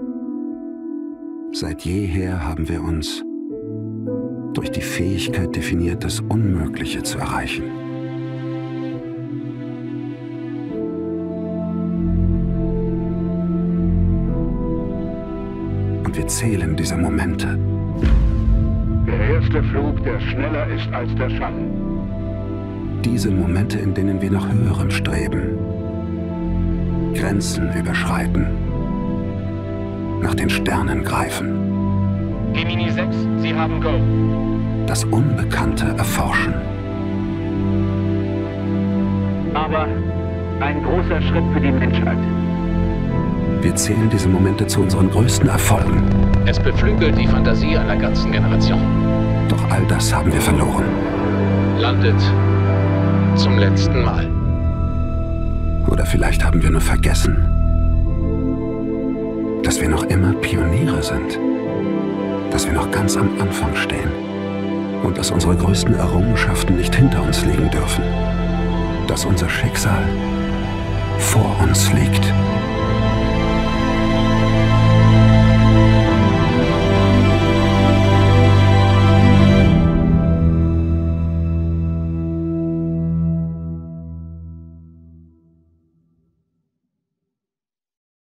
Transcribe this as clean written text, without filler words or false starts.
Seit jeher haben wir uns durch die Fähigkeit definiert, das Unmögliche zu erreichen. Und wir zählen diese Momente. Der erste Flug, der schneller ist als der Schall. Diese Momente, in denen wir nach Höherem streben, Grenzen überschreiten, nach den Sternen greifen. Gemini 6, Sie haben Go. Das Unbekannte erforschen. Aber ein großer Schritt für die Menschheit. Wir zählen diese Momente zu unseren größten Erfolgen. Es beflügelt die Fantasie einer ganzen Generation. Doch all das haben wir verloren. Landet zum letzten Mal. Oder vielleicht haben wir nur vergessen, dass wir noch immer Pioniere sind. Dass wir noch ganz am Anfang stehen. Und dass unsere größten Errungenschaften nicht hinter uns liegen dürfen. Dass unser Schicksal vor uns liegt.